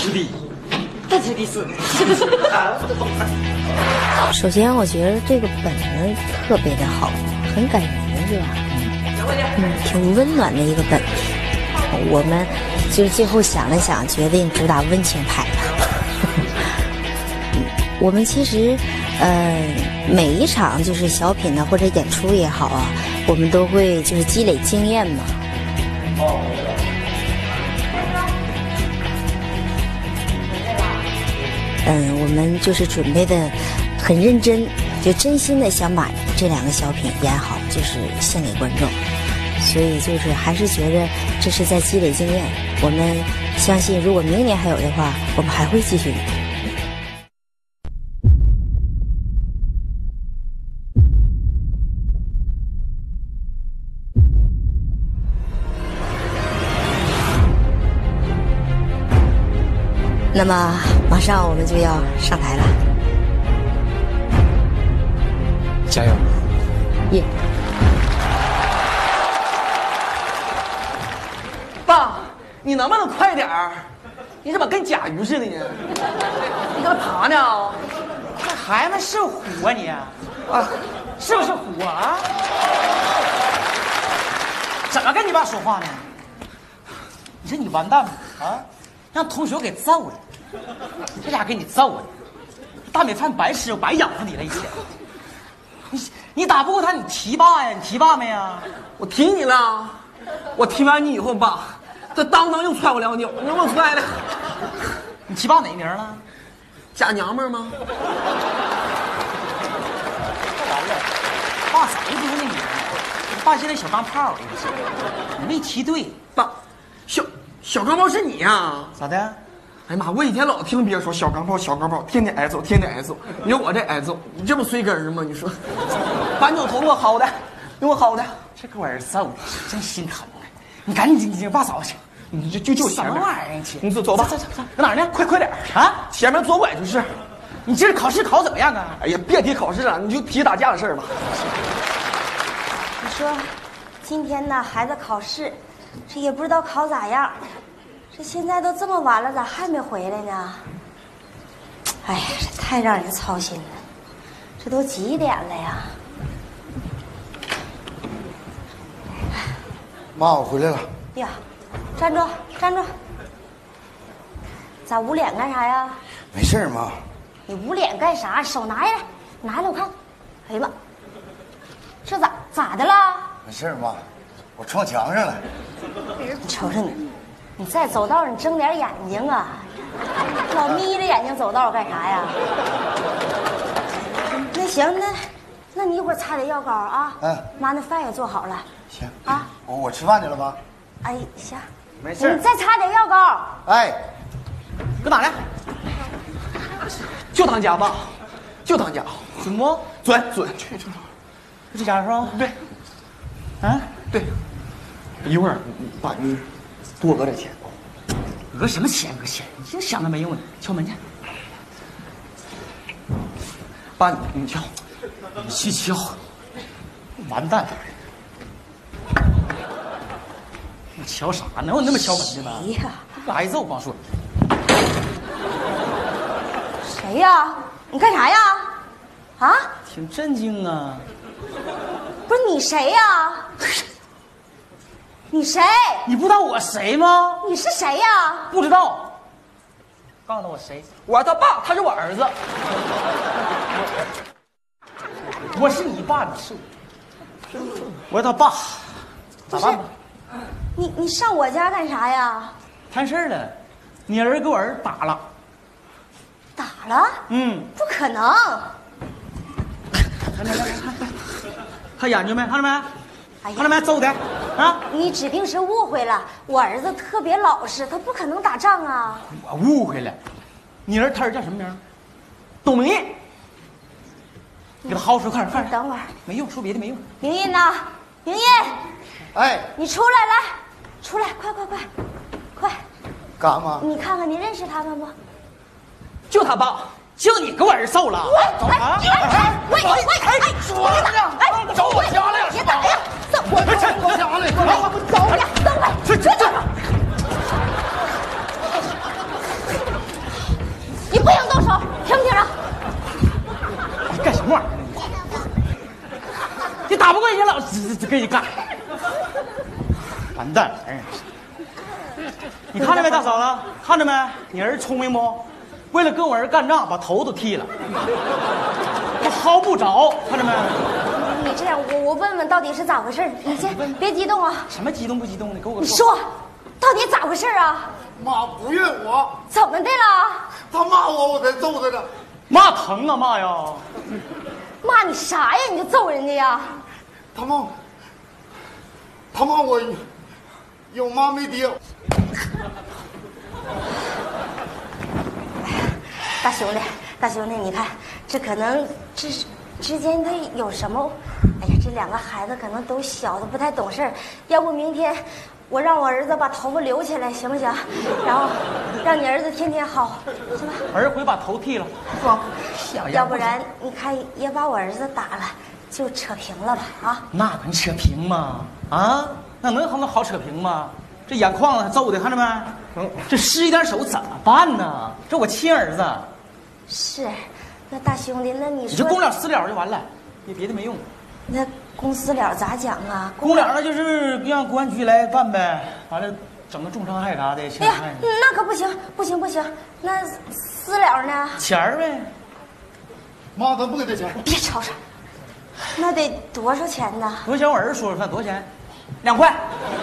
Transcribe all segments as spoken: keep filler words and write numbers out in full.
是的，但是的是。 首先，我觉得这个本子特别的好，很感人，是吧？嗯，挺温暖的一个本。我们就是最后想了想，决定主打温情派的。我们其实，呃，每一场就是小品呢，或者演出也好啊，我们都会就是积累经验嘛。嗯，我们就是准备的很认真，就真心的想把这两个小品演好，就是献给观众。所以就是还是觉得这是在积累经验。我们相信，如果明年还有的话，我们还会继续演。那么马上我们就要上台了， 加油！ 耶！ 爸，你能不能快点儿？你怎么跟甲鱼似的呢？你搁那爬呢？ 这孩子是虎啊你？ 啊， 是不是虎啊？怎么跟你爸说话呢？你说你完蛋了啊！让同学给揍了，这家给你揍了，大米饭白吃，我白养活你了一天。你你打不过他，你提爸呀？你提爸没呀？ 我提你了，我提完你以后，爸，这当当又踹我两脚，你说我踹的。 你提爸哪名了？ 假娘们儿吗？ 完了，爸早就不是那名，爸现在小钢炮，你没提对， 爸，小小钢炮是你呀、啊？ 咋的？ 哎呀妈！我以前老听别人说小钢炮，小钢炮，天天挨揍，天天挨揍。你说我这挨揍，你这不随根儿吗？你说，把扭头给我薅的，给我薅的， 这给我儿子揍的，真心疼啊！你赶紧你爸嫂去， 你就就就什么玩意儿去？ 你走走吧， 走走走，搁哪儿呢？快快点啊！ 前面左拐就是。 你这考试考怎么样啊？ 哎呀，别提考试了，你就提打架的事儿吧。 你说，今天呢，孩子考试，这也不知道考咋样。这现在都这么晚了，咋还没回来呢？哎呀，这太让人操心了。这都几点了呀？ 妈，我回来了。 呀，站住，站住！咋捂脸干啥呀？ 没事，妈。 你捂脸干啥？手拿下来，拿下来我看。哎呀妈，这咋咋的了？ 没事，妈，我撞墙上了。 你瞅瞅你，你在走道你睁点眼睛啊！老眯着眼睛走道干啥呀？那行，那那你一会儿擦点药膏啊。嗯。妈，那饭也做好了。 行啊， 我我吃饭去了，妈。 哎，行， 没事。 你再擦点药膏。 哎， 搁哪呢？ 就当家吧，就当家。 准不？ 准准，去去。 这家是吧？ 对。 啊， 对。一会儿爸，你多讹点钱。 讹什么钱？讹钱？你这想的没用的。敲门去。 爸，你你敲， 你去敲。完蛋！我敲啥呢？我那么敲门的吗？ 谁呀？ 挨揍光说。 谁呀？你干啥呀？啊？ 挺震惊啊！ 不是你谁呀？你谁？ 你不知道我谁吗？ 你是谁呀？ 不知道。告诉我谁？ 我是他爸，他是我儿子。 我是你爸，你是我是他爸，咋办吧？ 你你上我家干啥呀？ 摊事儿了，你儿给我儿打了。 打了？ 嗯， 不可能。 来来来来看，看眼睛没？看着没？ 哎呀， 看着没？揍的啊！ 你指定是误会了，我儿子特别老实，他不可能打仗啊。 我误会了，你儿他儿叫什么名？董明印。给他薅出，快点快点！ 等会儿， 没用，说别的没用。 明印呢？明印， 哎， 你出来来，出来，快快快，快！ 干啥妈？ 你看看，你认识他们不？ 就他爸， 就你给我儿揍了！ 哎哎哎！喂喂哎！ 说呢？哎，找我家来了！ 别打呀！走！ 我找我家来了！ 走呀！等会， 这这这！ 这给你干！完蛋！哎，你看着没，大嫂子？看着没？你儿子聪明不？为了跟我儿干仗，把头都剃了，我薅不着，看着没？ 你这样，我我问问到底是咋回事？你先别激动啊。 什么激动不激动的？给我你说，到底咋回事啊？ 妈不怨我， 怎么的了？ 他骂我，我才揍他的。 骂疼啊骂呀！ 骂你啥呀？你就揍人家呀？ 他骂，他骂我有妈没爹。 大兄弟，大兄弟，你看，这可能这之间他有什么？哎呀，这两个孩子可能都小的不太懂事儿，要不明天我让我儿子把头发留起来，行不行？然后让你儿子天天薅，行吧？ 儿回把头剃了， 不，要不然你看也把我儿子打了，就扯平了吧？啊？ 那能扯平吗？啊，那能能好扯平吗？这眼眶子揍的，看着没？嗯，这失一点手怎么办呢？这我亲儿子。 是，那大兄弟，那你说你就公了私了就完了，别别的没用。 那公私了咋讲啊？ 公了那就是让公安局来办呗，完了整个重伤害啥的，轻哎呀伤害。， 那可不行，不行不行，那私了呢？ 钱儿呗， 妈，咱不给他钱。 别吵吵，那得多少钱呢？ 多少钱？我儿子说说看多少钱？两块。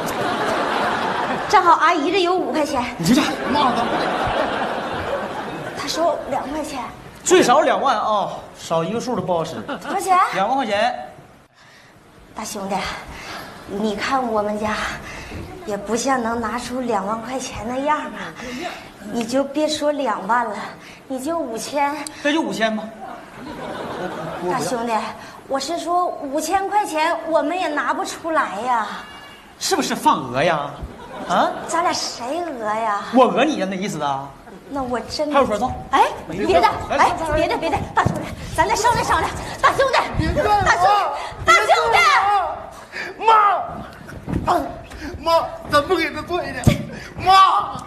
正好阿姨这有五块钱， 你这这妈，咱不给。 她收两块钱， 最少两万啊，少一个数都不好使。 多少钱？ 两万块钱。 大兄弟，你看我们家也不像能拿出两万块钱那样啊，你就别说两万了，你就五千。 这就五千吧。 大兄弟，我是说五千块钱我们也拿不出来呀， 是不是放鹅呀？啊， 咱俩谁讹呀？ 我讹你呀，那意思啊？ 那我真派出所走。 哎， 没用别的， 来哎走走， 别的，别的，大兄弟，咱再商量商量。大兄弟， 别干我大兄弟，大兄弟， 妈，妈，妈，咱不给他跪下。妈。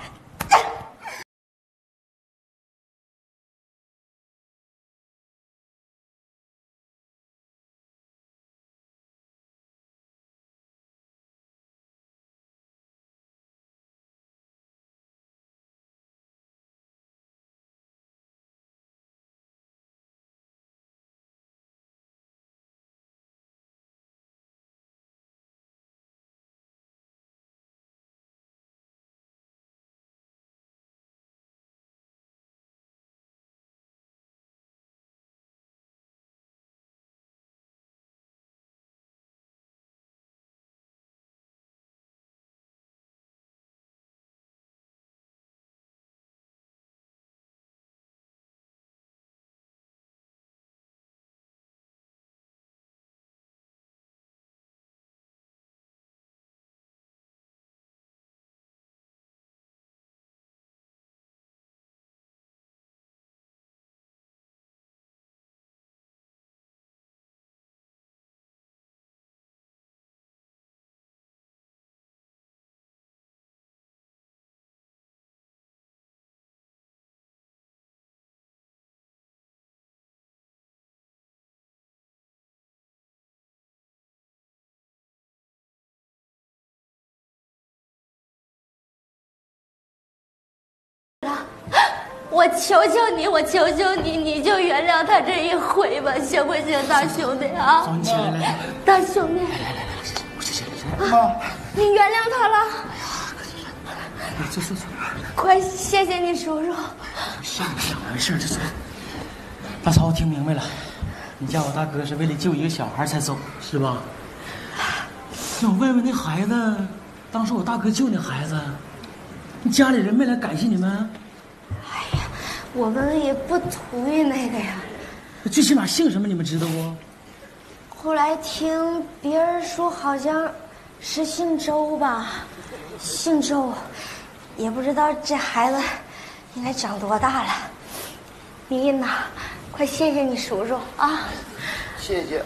我求求你，我求求你，你就原谅他这一回吧，行不行，大兄弟啊？ 走，你起来，来来， 大兄弟， 我这这妈， 你原谅他了， 这这这， 快谢谢你叔叔。 想想没事，这这。大嫂，我听明白了，你叫我大哥是为了救一个小孩才走，是吧？那我问问那孩子，当时我大哥救那孩子，你家里人没来感谢你们？ 哎呀，我们也不图于那个呀。 最起码姓什么你们知道不？ 后来听别人说，好像是姓周吧，姓周，也不知道这孩子应该长多大了。明印呐，快谢谢你叔叔啊！ 谢谢。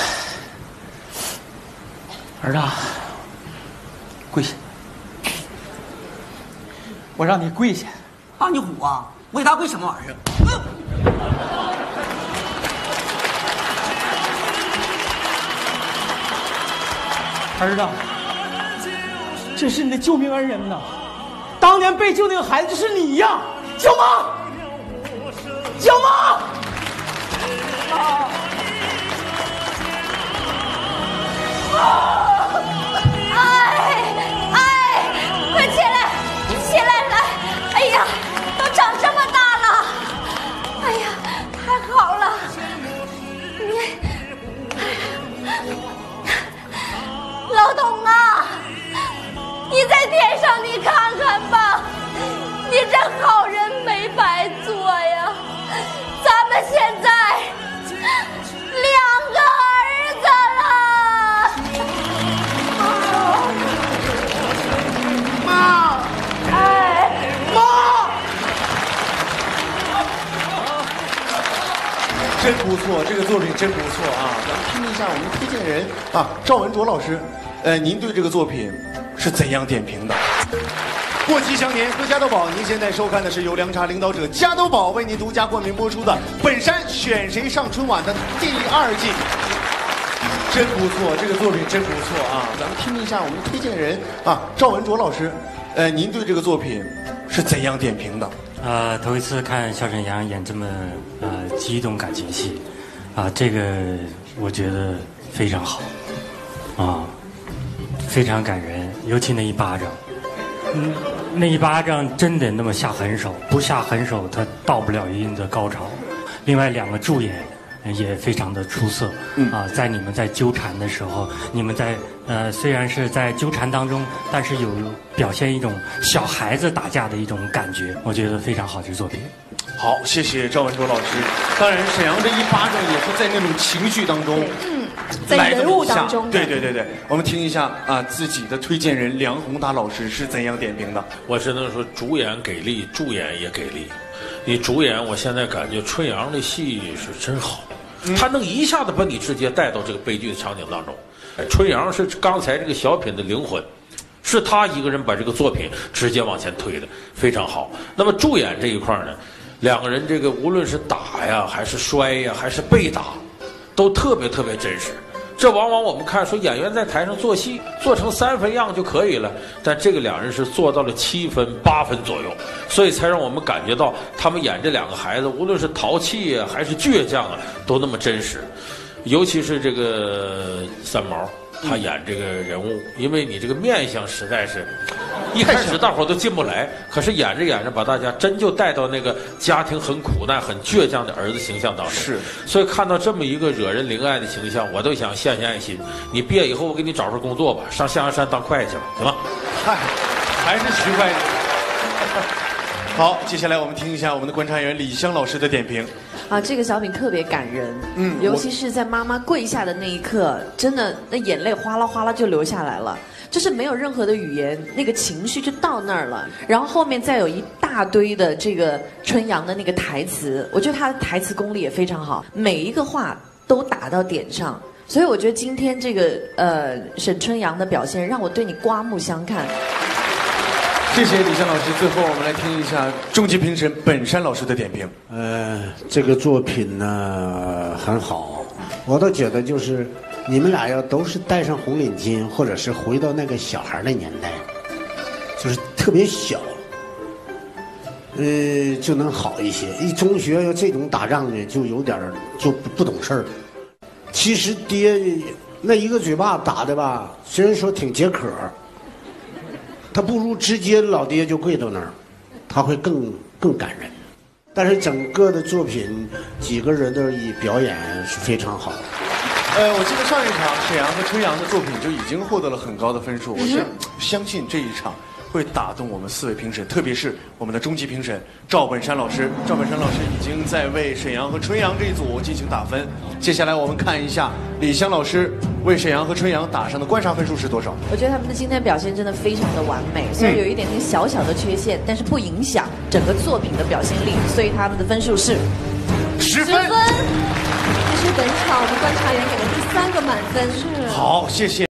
儿子，跪下！我让你跪下。 大你虎啊！我给他跪什么玩意儿？ 儿子，这是你的救命恩人呐！当年被救那个孩子就是你呀！小妈，小妈！啊！ 啊！哎哎，快起来，起来来！哎呀，都长这么大了，哎呀，太好了！你，老董啊，你在天上你看看吧，你这好人没白做呀！咱们现在两个儿子了。 妈， 哎， 妈， 真不错，这个作品真不错啊！咱们听一下我们推荐人啊，赵文卓老师，呃，您对这个作品是怎样点评的？过吉祥年，喝加多宝。您现在收看的是由凉茶领导者加多宝为您独家冠名播出的《本山选谁上春晚》的第二季。真不错，这个作品真不错啊！咱们听一下我们推荐人啊，赵文卓老师，呃，您对这个作品是怎样点评的？ 呃，头一次看肖沈阳演这么呃激动感情戏，啊，这个我觉得非常好，啊，非常感人，尤其那一巴掌，嗯，那一巴掌真得那么下狠手，不下狠手他到不了一定的高潮。另外两个助演也非常的出色，嗯啊，在你们在纠缠的时候，你们在呃虽然是在纠缠当中，但是有表现一种小孩子打架的一种感觉，我觉得非常好，这作品。 好，谢谢赵文卓老师。当然，沈阳这一巴掌也是在那种情绪当中， 嗯，在人物当中。 对对对对，我们听一下啊，自己的推荐人梁宏达老师是怎样点评的。 我只能说，主演给力，助演也给力。你主演，我现在感觉春阳的戏是真好。他能一下子把你直接带到这个悲剧的场景当中。春阳是刚才这个小品的灵魂，是他一个人把这个作品直接往前推的，非常好。那么助演这一块呢，两个人这个无论是打呀，还是摔呀，还是被打，都特别特别真实。这往往我们看说演员在台上做戏做成三分样就可以了，但这个两人是做到了七分八分左右，所以才让我们感觉到他们演这两个孩子，无论是淘气啊还是倔强啊，都那么真实。尤其是这个三毛，他演这个人物，因为你这个面相实在是，一开始大伙都进不来，可是演着演着把大家真就带到那个家庭很苦难、很倔强的儿子形象当中。 是， 所以看到这么一个惹人怜爱的形象，我都想献献爱心。你毕业以后，我给你找份工作吧，上象牙山当会计去了，行吗？ 嗨，还是徐会计。好，接下来我们听一下我们的观察员李湘老师的点评。 啊，这个小品特别感人， 嗯， 尤其是在妈妈跪下的那一刻，真的那眼泪哗啦哗啦就流下来了，就是没有任何的语言，那个情绪就到那儿了。然后后面再有一大堆的这个春阳的那个台词，我觉得他的台词功力也非常好，每一个话都打到点上。所以我觉得今天这个呃沈春阳的表现让我对你刮目相看。 谢谢李湘老师。最后我们来听一下终极评审本山老师的点评。 呃，这个作品呢很好，我倒觉得就是你们俩要都是戴上红领巾，或者是回到那个小孩的年代，就是特别小，呃，就能好一些。一中学要这种打仗呢，就有点就不不懂事儿。其实爹那一个嘴巴打的吧，虽然说挺解渴。他不如直接老爹就跪到那儿，他会更更感人。但是整个的作品几个人的表演是非常好。 呃，我记得上一场沈阳和春阳的作品就已经获得了很高的分数，我是相信这一场会打动我们四位评审，特别是我们的终极评审赵本山老师。赵本山老师已经在为沈阳和春阳这一组进行打分。接下来我们看一下李湘老师为沈阳和春阳打上的观察分数是多少？ 我觉得他们的今天表现真的非常的完美，虽然有一点点小小的缺陷，但是不影响整个作品的表现力，所以他们的分数是十分。 这是本场我们观察员给的第三个满分。是。 好，谢谢。